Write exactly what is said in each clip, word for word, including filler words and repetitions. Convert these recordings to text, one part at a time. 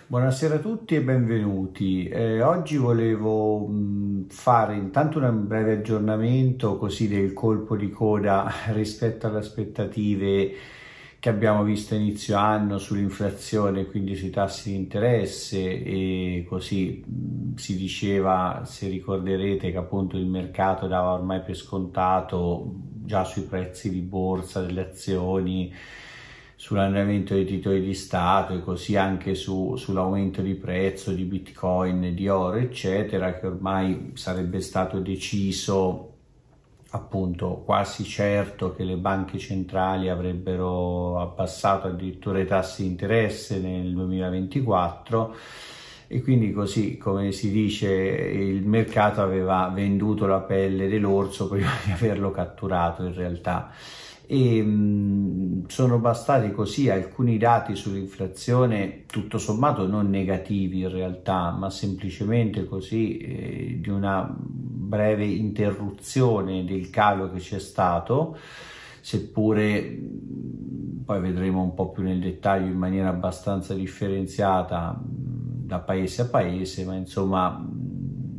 Buonasera a tutti e benvenuti. Eh, oggi volevo mh, fare intanto un breve aggiornamento così del colpo di coda rispetto alle aspettative che abbiamo visto a inizio anno sull'inflazione, quindi sui tassi di interesse, e così mh, si diceva, se ricorderete, che appunto il mercato dava ormai per scontato già sui prezzi di borsa delle azioni, sull'andamento dei titoli di Stato e così anche su, sull'aumento di prezzo di Bitcoin, di oro, eccetera, che ormai sarebbe stato deciso, appunto quasi certo, che le banche centrali avrebbero abbassato addirittura i tassi di interesse nel duemilaventiquattro. E quindi, così come si dice, il mercato aveva venduto la pelle dell'orso prima di averlo catturato in realtà. E mh, sono bastati così alcuni dati sull'inflazione, tutto sommato non negativi in realtà, ma semplicemente così eh, di una breve interruzione del calo che c'è stato, seppure mh, poi vedremo un po' più nel dettaglio in maniera abbastanza differenziata mh, da paese a paese, ma insomma mh,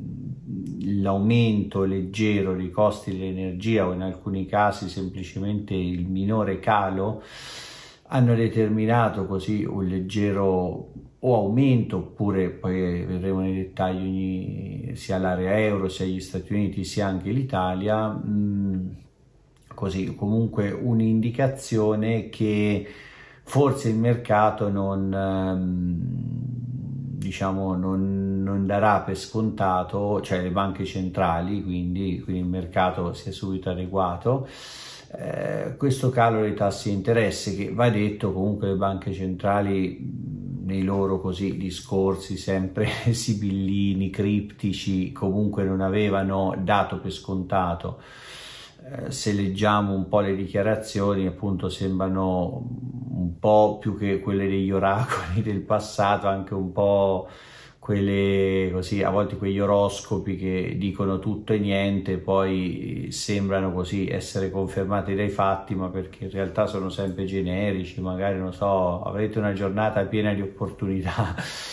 l'aumento leggero dei costi dell'energia o in alcuni casi semplicemente il minore calo hanno determinato così un leggero o aumento, oppure poi vedremo nei dettagli sia l'area euro sia gli Stati Uniti sia anche l'Italia, mh, così comunque un'indicazione che forse il mercato non ehm, diciamo non, non darà per scontato, cioè le banche centrali, quindi, quindi il mercato si è subito adeguato. Eh, questo calo dei tassi di interesse, che va detto comunque le banche centrali nei loro così discorsi sempre sibillini, criptici, comunque non avevano dato per scontato. Eh, se leggiamo un po' le dichiarazioni, appunto sembrano un po' più che quelle degli oracoli del passato, anche un po' quelle così, a volte quegli oroscopi che dicono tutto e niente, poi sembrano così essere confermati dai fatti, ma perché in realtà sono sempre generici, magari non so, avrete una giornata piena di opportunità,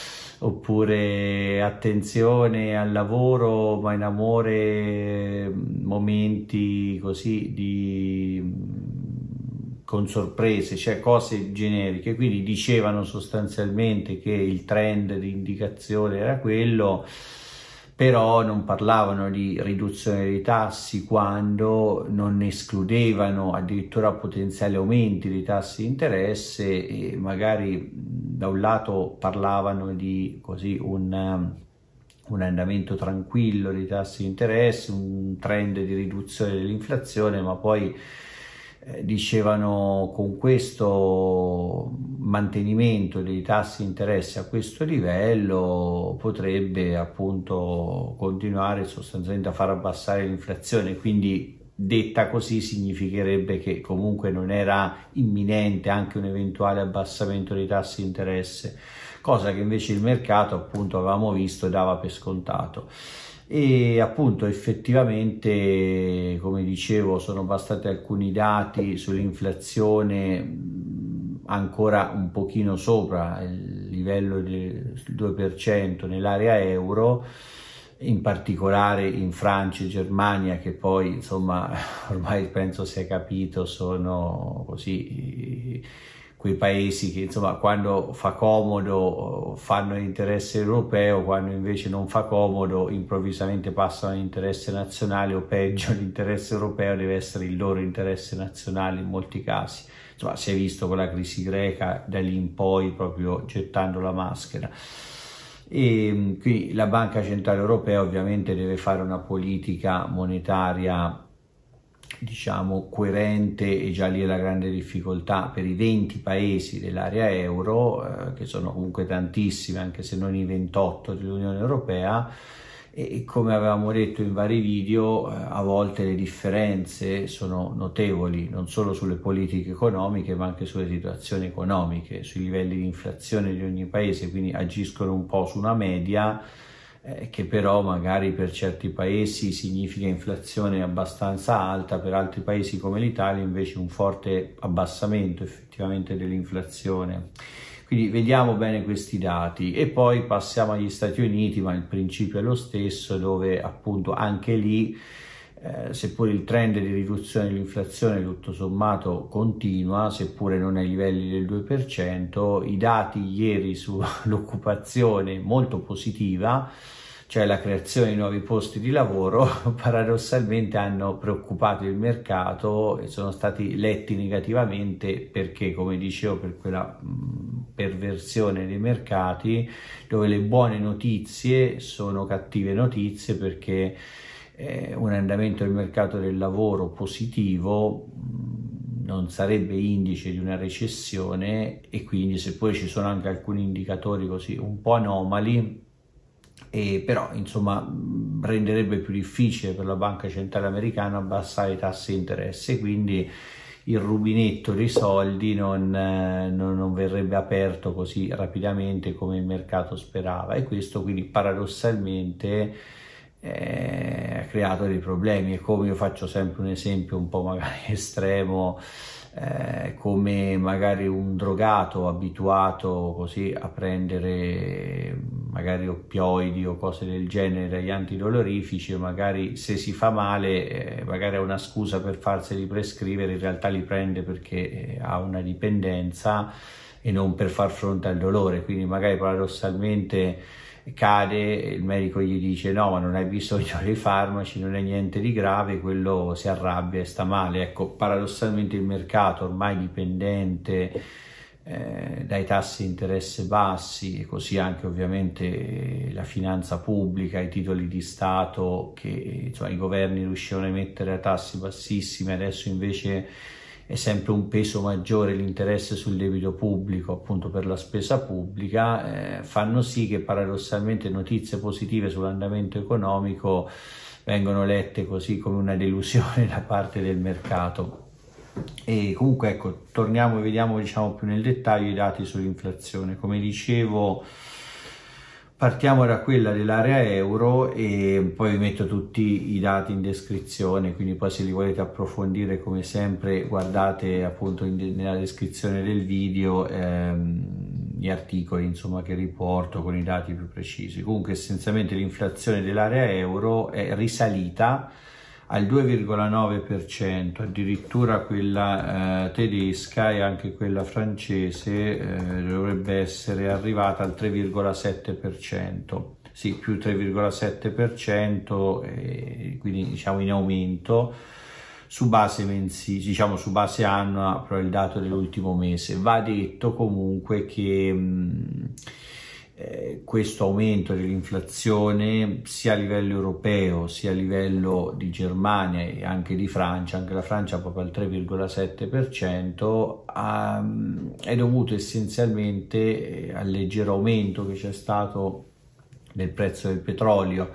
oppure attenzione al lavoro, ma in amore momenti così di con sorprese, cioè cose generiche. Quindi dicevano sostanzialmente che il trend di indicazione era quello, però non parlavano di riduzione dei tassi, quando non escludevano addirittura potenziali aumenti dei tassi di interesse, e magari da un lato parlavano di così un un andamento tranquillo dei tassi di interesse, un trend di riduzione dell'inflazione, ma poi eh, dicevano con questo mantenimento dei tassi di interesse a questo livello potrebbe appunto continuare sostanzialmente a far abbassare l'inflazione. Quindi detta così significherebbe che comunque non era imminente anche un eventuale abbassamento dei tassi di interesse, cosa che invece il mercato, appunto, avevamo visto, dava per scontato. E appunto effettivamente, come dicevo, sono bastati alcuni dati sull'inflazione ancora un pochino sopra il livello del due per cento nell'area euro, in particolare in Francia e Germania, che poi insomma ormai penso sia capito sono così quei paesi che insomma quando fa comodo fanno l'interesse europeo, quando invece non fa comodo improvvisamente passano all'interesse nazionale, o peggio l'interesse europeo deve essere il loro interesse nazionale in molti casi. Insomma, si è visto con la crisi greca, da lì in poi proprio gettando la maschera. E qui la Banca Centrale Europea ovviamente deve fare una politica monetaria, diciamo, coerente, e già lì è la grande difficoltà per i venti paesi dell'area euro, eh, che sono comunque tantissimi, anche se non i ventotto dell'Unione Europea. E come avevamo detto in vari video, eh, a volte le differenze sono notevoli, non solo sulle politiche economiche ma anche sulle situazioni economiche, sui livelli di inflazione di ogni paese, quindi agiscono un po' su una media, eh, che però magari per certi paesi significa inflazione abbastanza alta, per altri paesi come l'Italia invece un forte abbassamento effettivamente dell'inflazione. Quindi vediamo bene questi dati e poi passiamo agli Stati Uniti, ma il principio è lo stesso, dove appunto anche lì Eh, seppure il trend di riduzione dell'inflazione tutto sommato continua, seppure non ai livelli del due per cento, i dati ieri sull'occupazione molto positiva, cioè la creazione di nuovi posti di lavoro, paradossalmente hanno preoccupato il mercato e sono stati letti negativamente perché, come dicevo, per quella mh, perversione dei mercati dove le buone notizie sono cattive notizie, perché un andamento del mercato del lavoro positivo non sarebbe indice di una recessione, e quindi seppure ci sono anche alcuni indicatori così un po' anomali, e però insomma renderebbe più difficile per la Banca Centrale Americana abbassare i tassi di interesse, quindi il rubinetto dei soldi non, non, non verrebbe aperto così rapidamente come il mercato sperava, e questo quindi paradossalmente Eh, ha creato dei problemi. E come io faccio sempre un esempio un po' magari estremo, eh, come magari un drogato abituato così a prendere magari oppioidi o cose del genere dagli antidolorifici, magari se si fa male eh, magari ha una scusa per farseli prescrivere, in realtà li prende perché eh, ha una dipendenza e non per far fronte al dolore, quindi magari paradossalmente cade, il medico gli dice no, ma non hai bisogno dei farmaci, non è niente di grave, quello si arrabbia e sta male. Ecco, paradossalmente il mercato ormai dipendente eh, dai tassi di interesse bassi, e così anche ovviamente la finanza pubblica, i titoli di Stato che insomma, i governi riuscivano a emettere a tassi bassissimi, adesso invece è sempre un peso maggiore l'interesse sul debito pubblico, appunto per la spesa pubblica, eh, fanno sì che paradossalmente notizie positive sull'andamento economico vengono lette così come una delusione da parte del mercato. E comunque ecco, torniamo e vediamo diciamo più nel dettaglio i dati sull'inflazione. Come dicevo, partiamo da quella dell'area euro e poi vi metto tutti i dati in descrizione, quindi poi se li volete approfondire come sempre guardate appunto in, nella descrizione del video ehm, gli articoli insomma che riporto con i dati più precisi. Comunque essenzialmente l'inflazione dell'area euro è risalita al due virgola nove per cento, addirittura quella eh, tedesca e anche quella francese eh, dovrebbe essere arrivata al tre virgola sette per cento, sì, più tre virgola sette per cento, eh, quindi diciamo in aumento su base mensile, diciamo su base annua, però il dato dell'ultimo mese. Va detto comunque che mh, Eh, questo aumento dell'inflazione sia a livello europeo sia a livello di Germania e anche di Francia, anche la Francia proprio al tre virgola sette per cento, um, è dovuto essenzialmente al leggero aumento che c'è stato del prezzo del petrolio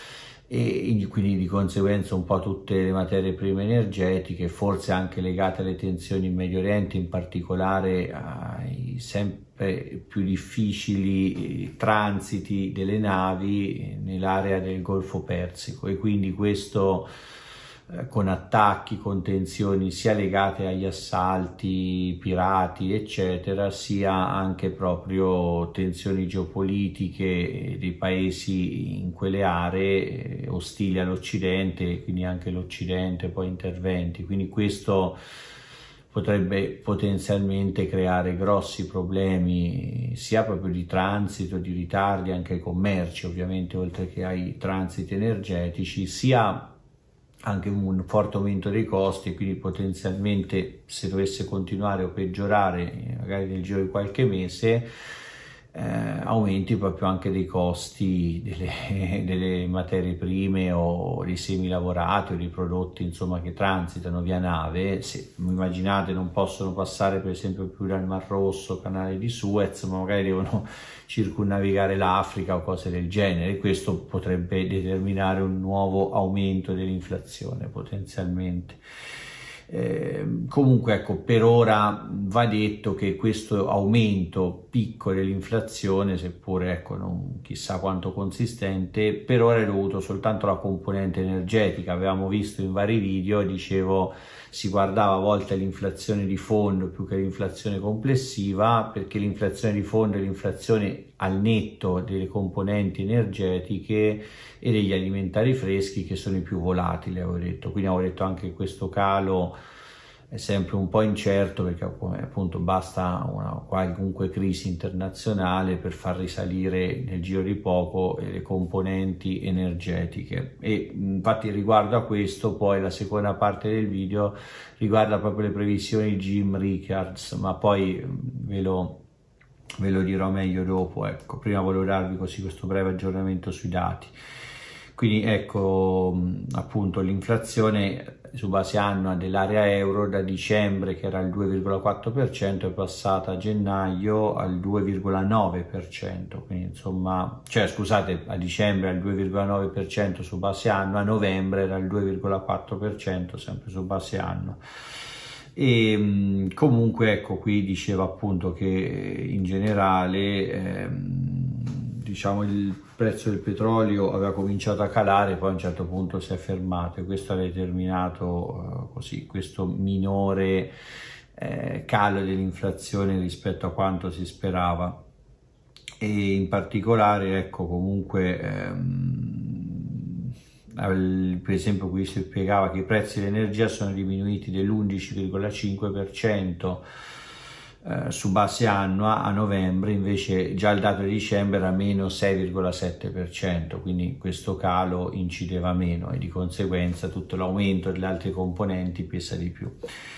e quindi di conseguenza un po' tutte le materie prime energetiche, forse anche legate alle tensioni in Medio Oriente, in particolare ai sempre più difficili transiti delle navi nell'area del Golfo Persico, e quindi questo eh, con attacchi, con tensioni sia legate agli assalti, pirati eccetera, sia anche proprio tensioni geopolitiche dei paesi in quelle aree eh, ostili all'Occidente, quindi anche l'Occidente poi interventi, quindi questo potrebbe potenzialmente creare grossi problemi sia proprio di transito, di ritardi anche ai commerci ovviamente, oltre che ai transiti energetici, sia anche un forte aumento dei costi, e quindi potenzialmente se dovesse continuare o peggiorare magari nel giro di qualche mese eh, aumenti proprio anche dei costi delle, delle materie prime o dei semilavorati o dei prodotti insomma che transitano via nave. Se immaginate non possono passare per esempio più dal Mar Rosso, canale di Suez, ma magari devono circumnavigare l'Africa o cose del genere, questo potrebbe determinare un nuovo aumento dell'inflazione potenzialmente. Eh, comunque ecco, per ora va detto che questo aumento piccolo dell'inflazione, seppure ecco non chissà quanto consistente, per ora è dovuto soltanto alla componente energetica. Avevamo visto in vari video, dicevo, si guardava a volte l'inflazione di fondo più che l'inflazione complessiva, perché l'inflazione di fondo è l'inflazione al netto delle componenti energetiche e degli alimentari freschi, che sono i più volatili, avevo detto. Quindi avevo detto anche che questo calo è sempre un po' incerto, perché appunto basta una qualunque crisi internazionale per far risalire nel giro di poco le componenti energetiche. E infatti riguardo a questo poi la seconda parte del video riguarda proprio le previsioni di Jim Rickards, ma poi ve lo ve lo dirò meglio dopo. Ecco, prima volevo darvi così questo breve aggiornamento sui dati. Quindi ecco, appunto, l'inflazione su base annua dell'area euro da dicembre, che era al due virgola quattro per cento, è passata a gennaio al due virgola nove per cento, quindi insomma, cioè scusate, a dicembre al due virgola nove per cento su base annua, a novembre era il due virgola quattro per cento sempre su base annua. E comunque ecco, qui diceva appunto che in generale ehm, diciamo il prezzo del petrolio aveva cominciato a calare, poi a un certo punto si è fermato, e questo ha determinato eh, così questo minore eh, calo dell'inflazione rispetto a quanto si sperava. E in particolare ecco, comunque ehm, per esempio qui si spiegava che i prezzi dell'energia sono diminuiti dell'undici virgola cinque per cento eh, su base annua a novembre, invece già il dato di dicembre era meno sei virgola sette per cento, quindi questo calo incideva meno e di conseguenza tutto l'aumento delle altre componenti pesa di più.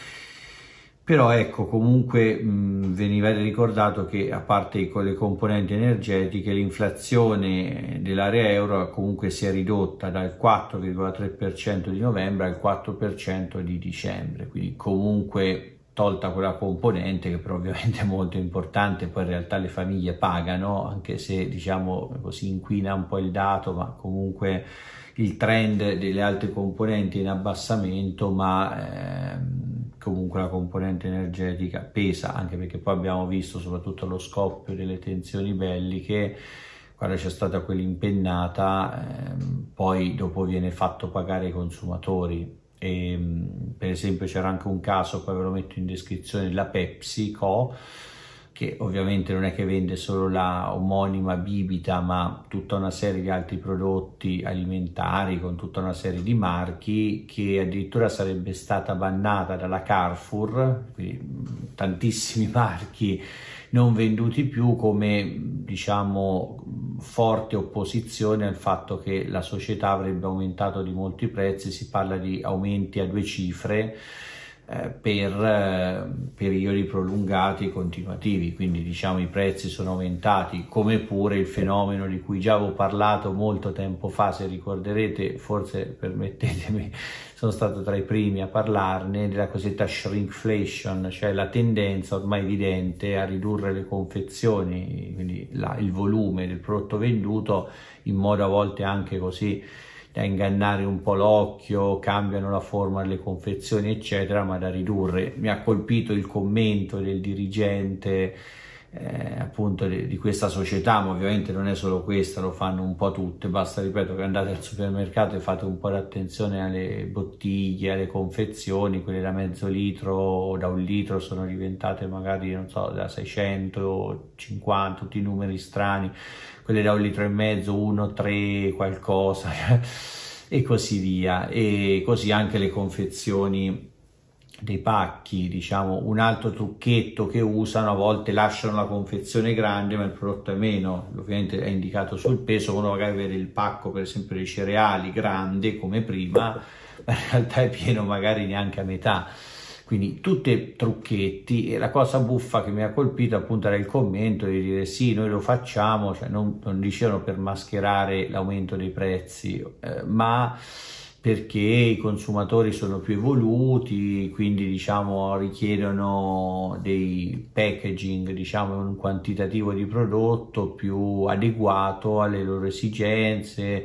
Però ecco, comunque mh, veniva ricordato che a parte con le componenti energetiche, l'inflazione dell'area euro comunque si è ridotta dal quattro virgola tre per cento di novembre al quattro per cento di dicembre, quindi comunque tolta quella componente che però ovviamente è molto importante, poi in realtà le famiglie pagano, anche se diciamo così inquina un po' il dato, ma comunque il trend delle altre componenti è in abbassamento, ma ehm, comunque la componente energetica pesa, anche perché poi abbiamo visto soprattutto lo scoppio delle tensioni belliche, quando c'è stata quell'impennata, ehm, poi dopo viene fatto pagare ai consumatori. E, per esempio c'era anche un caso, poi ve lo metto in descrizione, la PepsiCo, che ovviamente non è che vende solo la omonima bibita, ma tutta una serie di altri prodotti alimentari con tutta una serie di marchi, che addirittura sarebbe stata bannata dalla Carrefour, quindi tantissimi marchi non venduti più, come diciamo forte opposizione al fatto che la società avrebbe aumentato di molto i prezzi. Si parla di aumenti a due cifre eh, per eh, periodi prolungati e continuativi, quindi diciamo i prezzi sono aumentati, come pure il fenomeno di cui già avevo parlato molto tempo fa, se ricorderete, forse permettetemi, sono stato tra i primi a parlarne, della cosiddetta shrinkflation, cioè la tendenza ormai evidente a ridurre le confezioni, quindi la, il volume del prodotto venduto, in modo a volte anche così da ingannare un po' l'occhio, cambiano la forma delle confezioni eccetera, ma da ridurre. Mi ha colpito il commento del dirigente Eh, appunto di, di questa società, ma ovviamente non è solo questa, lo fanno un po' tutte, basta, ripeto, che andate al supermercato e fate un po' di attenzione alle bottiglie, alle confezioni, quelle da mezzo litro o da un litro sono diventate magari, non so, da seicentocinquanta, tutti i numeri strani, quelle da un litro e mezzo, uno, tre, qualcosa e così via, e così anche le confezioni dei pacchi. Diciamo, un altro trucchetto che usano, a volte lasciano la confezione grande ma il prodotto è meno, ovviamente è indicato sul peso, uno magari vede il pacco per esempio dei cereali grande come prima, ma in realtà è pieno magari neanche a metà, quindi tutti trucchetti. E la cosa buffa che mi ha colpito appunto era il commento di dire sì, noi lo facciamo, cioè non, non dicevano per mascherare l'aumento dei prezzi, eh, ma perché i consumatori sono più evoluti, quindi diciamo richiedono dei packaging, diciamo un quantitativo di prodotto più adeguato alle loro esigenze,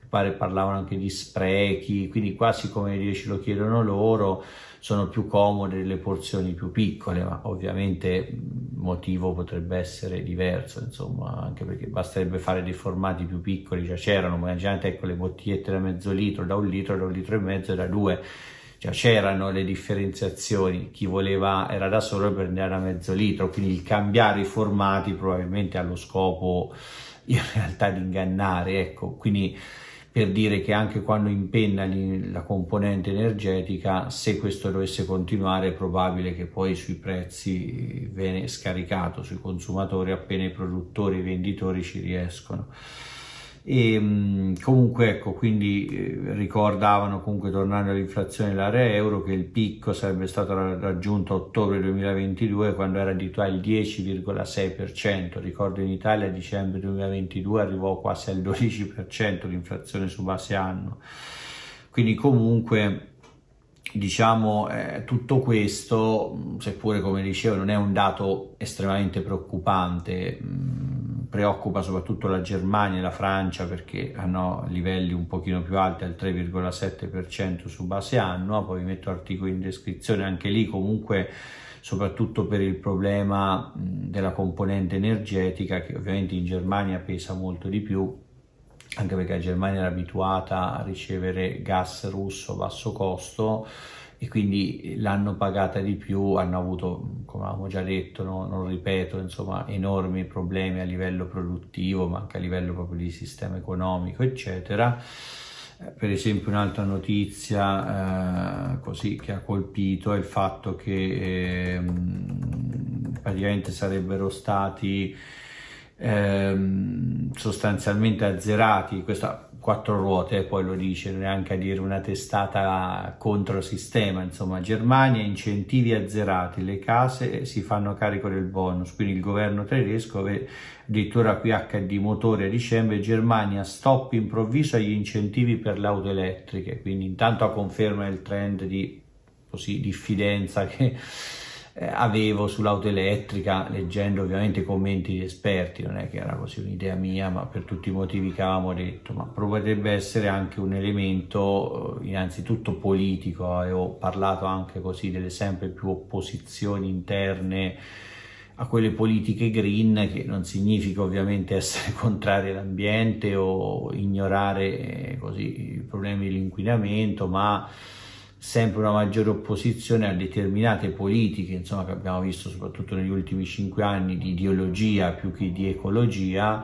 pare parlavano anche di sprechi, quindi quasi come dire ce lo chiedono loro, sono più comode le porzioni più piccole, ma ovviamente il motivo potrebbe essere diverso, insomma, anche perché basterebbe fare dei formati più piccoli, già c'erano, ma immaginate, ecco, le bottigliette da mezzo litro, da un litro, da un litro e mezzo e da due, già c'erano le differenziazioni, chi voleva era da solo per andare a mezzo litro, quindi il cambiare i formati probabilmente ha lo scopo in realtà di ingannare, ecco, quindi per dire che anche quando impenna la componente energetica, se questo dovesse continuare è probabile che poi sui prezzi viene scaricato sui consumatori appena i produttori e i venditori ci riescono. E comunque ecco, quindi eh, ricordavano, comunque tornando all'inflazione dell'area euro, che il picco sarebbe stato raggiunto a ottobre duemilaventidue quando era addirittura il dieci virgola sei per cento. Ricordo in Italia a dicembre duemilaventidue arrivò quasi al dodici per cento l'inflazione su base anno. Quindi comunque diciamo eh, tutto questo, seppure come dicevo non è un dato estremamente preoccupante, mh, preoccupa soprattutto la Germania e la Francia perché hanno livelli un pochino più alti al tre virgola sette per cento su base annua. Poi vi metto articoli in descrizione, anche lì comunque soprattutto per il problema mh, della componente energetica, che ovviamente in Germania pesa molto di più, anche perché la Germania era abituata a ricevere gas russo a basso costo e quindi l'hanno pagata di più, hanno avuto, come avevamo già detto, no, non ripeto, insomma, enormi problemi a livello produttivo, ma anche a livello proprio di sistema economico, eccetera. Eh, per esempio un'altra notizia eh, così che ha colpito è il fatto che eh, praticamente sarebbero stati Ehm, sostanzialmente azzerati, questa quattro ruote, poi lo dice, neanche a dire una testata contro il sistema, insomma, Germania, incentivi azzerati, le case si fanno carico del bonus, quindi il governo tedesco, addirittura qui acca di motore a dicembre, Germania stop improvviso agli incentivi per le auto elettriche, quindi intanto a conferma il trend di così diffidenza che avevo sull'auto elettrica, leggendo ovviamente i commenti di esperti. Non è che era così un'idea mia, ma per tutti i motivi che avevamo detto, ma potrebbe essere anche un elemento innanzitutto politico. Avevo parlato anche così delle sempre più opposizioni interne a quelle politiche green, che non significa ovviamente essere contrari all'ambiente o ignorare eh, così i problemi dell'inquinamento, ma sempre una maggiore opposizione a determinate politiche, insomma, che abbiamo visto soprattutto negli ultimi cinque anni, di ideologia più che di ecologia,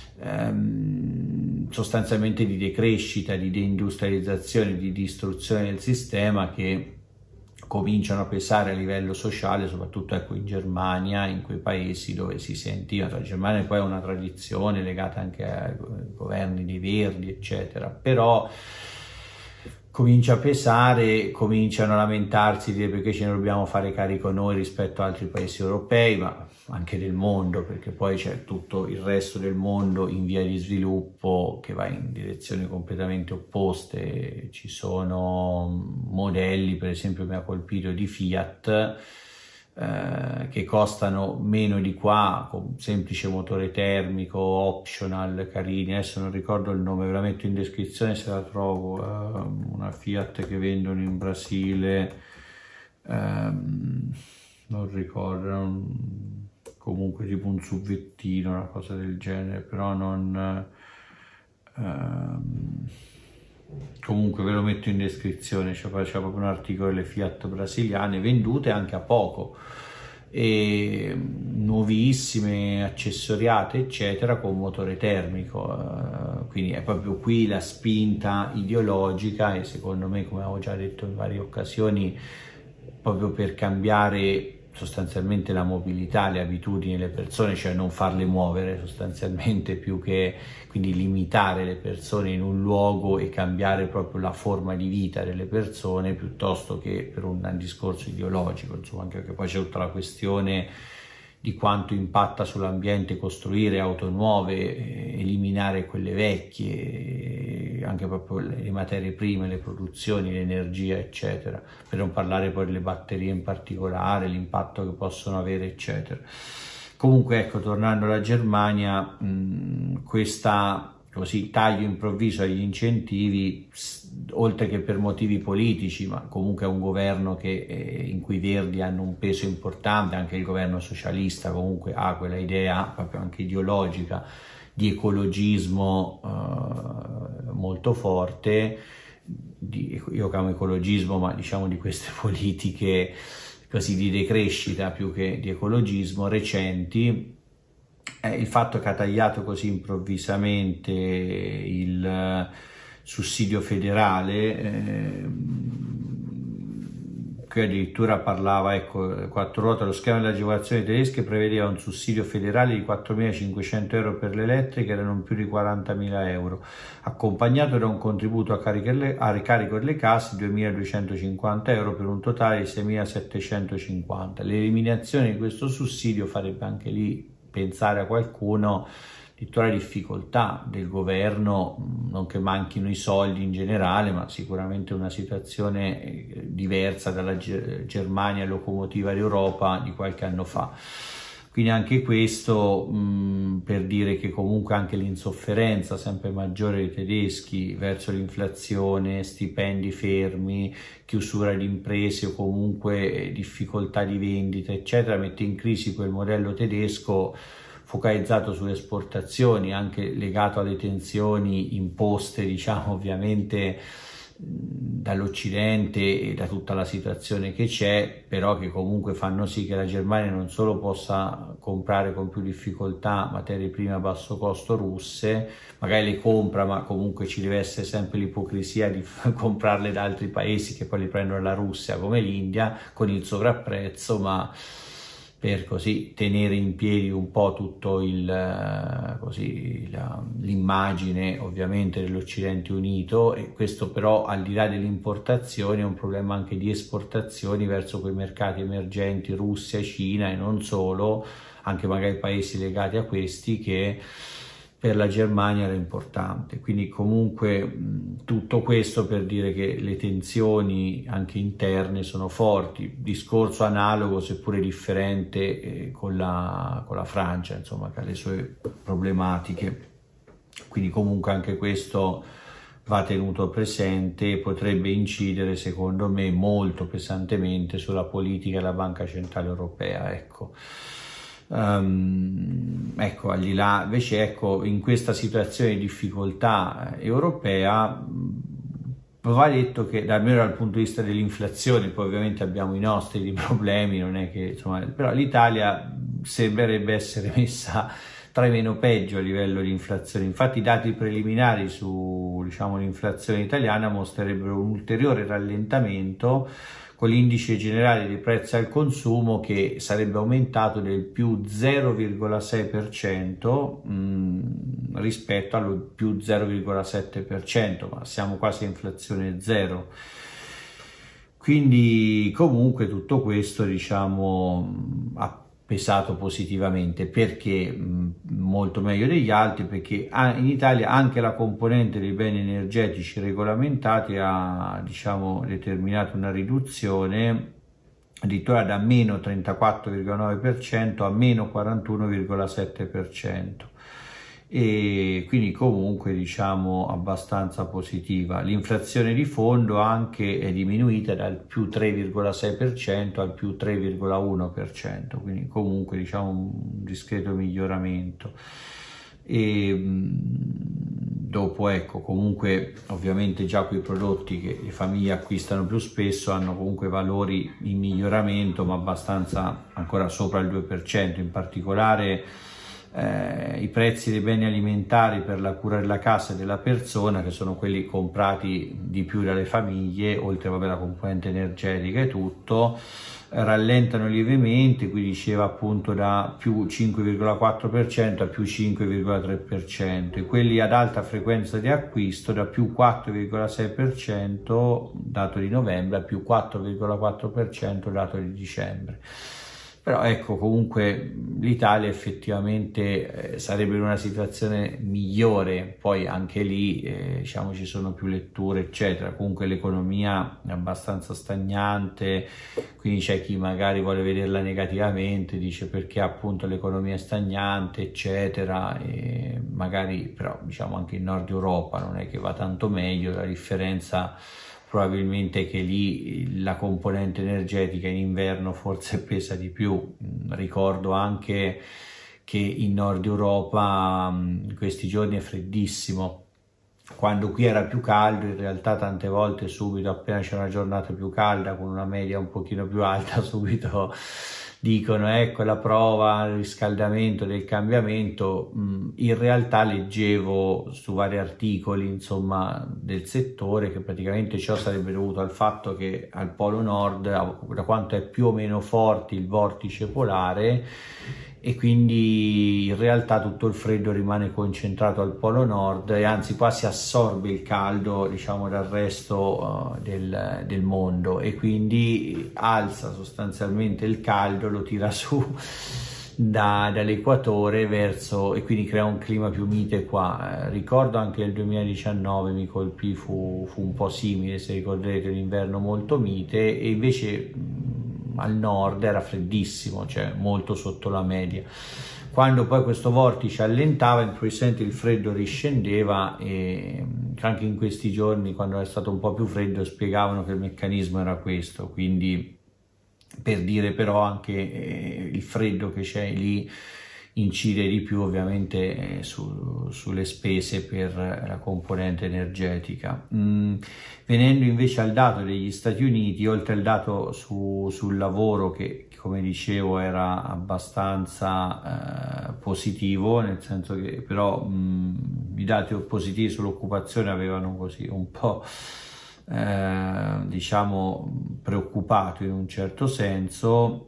ehm, sostanzialmente di decrescita, di deindustrializzazione, di distruzione del sistema, che cominciano a pesare a livello sociale, soprattutto ecco in Germania, in quei paesi dove si sentiva, la Germania poi ha una tradizione legata anche ai governi dei Verdi, eccetera, però comincia a pesare, cominciano a lamentarsi, dire perché ce ne dobbiamo fare carico noi rispetto ad altri paesi europei, ma anche del mondo, perché poi c'è tutto il resto del mondo in via di sviluppo che va in direzioni completamente opposte. Ci sono modelli, per esempio mi ha colpito di Fiat, eh, che costano meno di qua, con semplice motore termico, optional, carini, adesso non ricordo il nome, ve la metto in descrizione se la trovo, eh, una Fiat che vendono in Brasile, ehm, non ricordo, non, comunque tipo un suvvettino, una cosa del genere, però non... Ehm, comunque ve lo metto in descrizione, c'è proprio un articolo delle Fiat brasiliane vendute anche a poco, e nuovissime, accessoriate eccetera, con motore termico, quindi è proprio qui la spinta ideologica, e secondo me, come avevo già detto in varie occasioni, proprio per cambiare sostanzialmente la mobilità, le abitudini delle persone, cioè non farle muovere sostanzialmente, più che quindi limitare le persone in un luogo e cambiare proprio la forma di vita delle persone, piuttosto che per un discorso ideologico, insomma, anche perché poi c'è tutta la questione di quanto impatta sull'ambiente costruire auto nuove, eliminare quelle vecchie, anche proprio le materie prime, le produzioni, l'energia, eccetera, per non parlare poi delle batterie in particolare, l'impatto che possono avere, eccetera. Comunque ecco, tornando alla Germania, mh, questa così taglio improvviso agli incentivi, oltre che per motivi politici, ma comunque è un governo che, eh, in cui i Verdi hanno un peso importante, anche il governo socialista comunque ha quella idea proprio anche ideologica di ecologismo eh, molto forte, di, io chiamo ecologismo, ma diciamo di queste politiche così di decrescita più che di ecologismo recenti. Eh, il fatto che ha tagliato così improvvisamente il eh, sussidio federale, eh, che addirittura parlava, ecco, quattro ruote, lo schema delle agevolazioni tedesche prevedeva un sussidio federale di quattromilacinquecento euro per le elettriche, che non più di quarantamila euro, accompagnato da un contributo a ricarico delle case di duemiladuecentocinquanta euro per un totale di seimilasettecentocinquanta. L'eliminazione di questo sussidio farebbe anche lì pensare a qualcuno di tutta la difficoltà del governo, non che manchino i soldi in generale, ma sicuramente una situazione diversa dalla Germania locomotiva d'Europa di qualche anno fa. Quindi anche questo mh, per dire che comunque anche l'insofferenza sempre maggiore dei tedeschi verso l'inflazione, stipendi fermi, chiusura di imprese o comunque difficoltà di vendita eccetera, mette in crisi quel modello tedesco focalizzato sulle esportazioni, anche legato alle tensioni imposte, diciamo, ovviamente dall'Occidente e da tutta la situazione che c'è, però che comunque fanno sì che la Germania non solo possa comprare con più difficoltà materie prime a basso costo russe, magari le compra, ma comunque ci deve essere sempre l'ipocrisia di comprarle da altri paesi che poi li prendono la Russia come l'India con il sovrapprezzo, ma per così tenere in piedi un po' tutto il così l'immagine ovviamente dell'Occidente unito, e questo però al di là delle importazioni è un problema anche di esportazioni verso quei mercati emergenti, Russia, Cina e non solo, anche magari paesi legati a questi, che per la Germania era importante. Quindi comunque mh, tutto questo per dire che le tensioni anche interne sono forti, discorso analogo seppure differente eh, con, la, con la Francia, insomma, che ha le sue problematiche. Quindi comunque anche questo va tenuto presente e potrebbe incidere secondo me molto pesantemente sulla politica della Banca Centrale Europea, ecco. Um, ecco, al di là, invece, ecco, in questa situazione di difficoltà europea va detto che, almeno dal punto di vista dell'inflazione, poi ovviamente abbiamo i nostri problemi, non è che, insomma, però l'Italia sembrerebbe essere messa tra i meno peggio a livello di inflazione. Infatti i dati preliminari su, diciamo, l'inflazione italiana mostrerebbero un ulteriore rallentamento, con l'indice generale dei prezzi al consumo che sarebbe aumentato del più zero virgola sei per cento mh, rispetto allo più zero virgola sette per cento, ma siamo quasi a inflazione zero. Quindi comunque tutto questo, diciamo, ha pesato positivamente. Perché mh, molto meglio degli altri? Perché in Italia anche la componente dei beni energetici regolamentati ha, diciamo, determinato una riduzione addirittura da meno trentaquattro virgola nove per cento a meno quarantuno virgola sette per cento, e quindi comunque, diciamo, abbastanza positiva. L'inflazione di fondo anche è diminuita dal più tre virgola sei per cento al più tre virgola uno per cento, quindi comunque, diciamo, un discreto miglioramento. E dopo, ecco, comunque ovviamente già quei prodotti che le famiglie acquistano più spesso hanno comunque valori in miglioramento, ma abbastanza ancora sopra il due per cento. In particolare Eh, i prezzi dei beni alimentari per la cura della casa e della persona, che sono quelli comprati di più dalle famiglie, oltre vabbè la componente energetica e tutto, eh, rallentano lievemente, qui diceva appunto da più cinque virgola quattro per cento a più cinque virgola tre per cento, e quelli ad alta frequenza di acquisto da più quattro virgola sei per cento dato di novembre a più quattro virgola quattro per cento dato di dicembre. Però ecco, comunque l'Italia effettivamente eh, sarebbe in una situazione migliore, poi anche lì eh, diciamo ci sono più letture eccetera, comunque l'economia è abbastanza stagnante, quindi c'è chi magari vuole vederla negativamente, dice perché appunto l'economia è stagnante eccetera, e magari però diciamo anche in Nord Europa non è che va tanto meglio, la differenza probabilmente che lì la componente energetica in inverno forse pesa di più. Ricordo anche che in Nord Europa in questi giorni è freddissimo, quando qui era più caldo in realtà tante volte subito appena c'è una giornata più calda con una media un pochino più alta subito dicono ecco la prova, il riscaldamento del cambiamento. In realtà leggevo su vari articoli insomma del settore che praticamente ciò sarebbe dovuto al fatto che al Polo Nord, da quanto è più o meno forte il vortice polare, e quindi in realtà tutto il freddo rimane concentrato al Polo Nord e anzi quasi assorbe il caldo diciamo dal resto uh, del, del mondo, e quindi alza sostanzialmente il caldo, lo tira su da, dall'equatore verso, e quindi crea un clima più mite qua. Eh, ricordo anche nel duemiladiciannove mi colpì, fu, fu un po' simile, se ricorderete, un inverno molto mite, e invece al nord era freddissimo, cioè molto sotto la media. Quando poi questo vortice allentava, improvvisamente il freddo riscendeva, e anche in questi giorni, quando è stato un po' più freddo, spiegavano che il meccanismo era questo, quindi per dire però anche eh, il freddo che c'è lì incide di più ovviamente eh, su, sulle spese per la componente energetica. Mm, venendo invece al dato degli Stati Uniti, oltre al dato su, sul lavoro che come dicevo era abbastanza eh, positivo, nel senso che però mh, i dati positivi sull'occupazione avevano così un po' eh, diciamo preoccupato in un certo senso.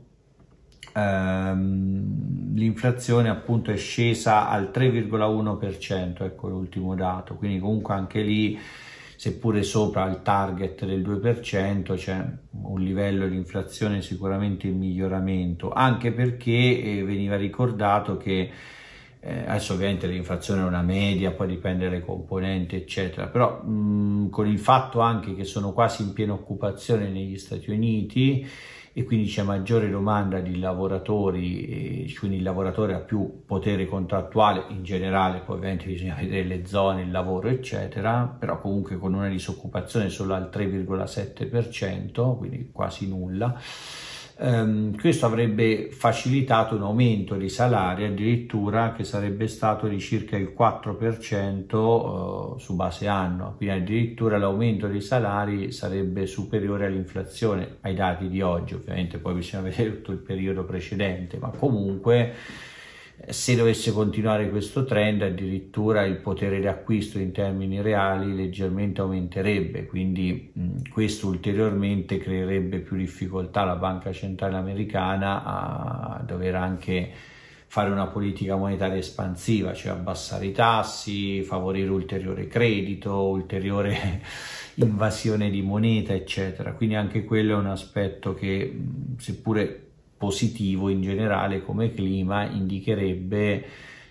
Ehm, l'inflazione appunto è scesa al tre virgola uno per cento, ecco l'ultimo dato, quindi comunque anche lì, seppure sopra il target del due per cento, c'è un livello di inflazione sicuramente in miglioramento, anche perché eh, veniva ricordato che eh, adesso ovviamente l'inflazione è una media, poi dipende dalle componenti eccetera, però mh, con il fatto anche che sono quasi in piena occupazione negli Stati Uniti e quindi c'è maggiore domanda di lavoratori, e quindi il lavoratore ha più potere contrattuale in generale, poi ovviamente bisogna vedere le zone, il lavoro eccetera, però comunque con una disoccupazione solo al tre virgola sette per cento, quindi quasi nulla. Um, questo avrebbe facilitato un aumento dei salari addirittura che sarebbe stato di circa il quattro per cento uh, su base anno, quindi addirittura l'aumento dei salari sarebbe superiore all'inflazione ai dati di oggi. Ovviamente poi bisogna vedere tutto il periodo precedente, ma comunque se dovesse continuare questo trend addirittura il potere d'acquisto in termini reali leggermente aumenterebbe, quindi mh, questo ulteriormente creerebbe più difficoltà alla Banca Centrale Americana a dover anche fare una politica monetaria espansiva, cioè abbassare i tassi, favorire ulteriore credito, ulteriore invasione di moneta eccetera, quindi anche quello è un aspetto che mh, seppure positivo in generale come clima indicherebbe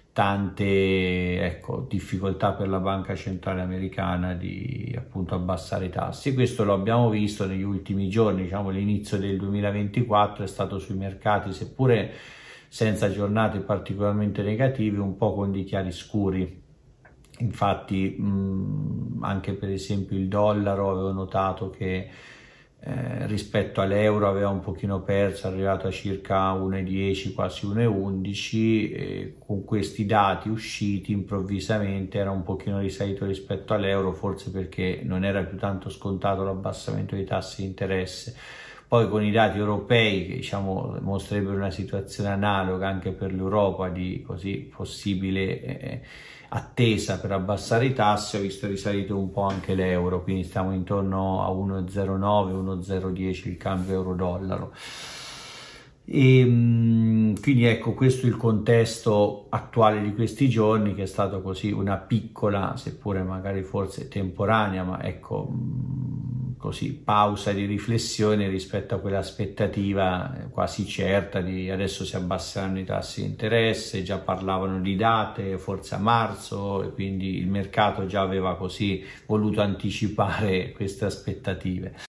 tante ecco, difficoltà per la Banca Centrale Americana di appunto abbassare i tassi. Questo lo abbiamo visto negli ultimi giorni, diciamo l'inizio del duemilaventiquattro è stato sui mercati, seppure senza giornate particolarmente negative, un po' con dei chiari scuri. Infatti mh, anche per esempio il dollaro avevo notato che Eh, rispetto all'euro aveva un pochino perso, è arrivato a circa uno virgola dieci, quasi uno virgola undici, e con questi dati usciti improvvisamente era un pochino risalito rispetto all'euro, forse perché non era più tanto scontato l'abbassamento dei tassi di interesse. Poi con i dati europei che diciamo mostrerebbero una situazione analoga anche per l'Europa di così possibile eh, attesa per abbassare i tassi, ho visto risalito un po' anche l'euro, quindi stiamo intorno a uno virgola zero nove, uno virgola zero dieci il cambio euro-dollaro. E quindi ecco, questo è il contesto attuale di questi giorni, che è stato così una piccola, seppure magari forse temporanea, ma ecco così pausa di riflessione rispetto a quell'aspettativa quasi certa di adesso si abbasseranno i tassi di interesse, già parlavano di date, forse a marzo, e quindi il mercato già aveva così voluto anticipare queste aspettative.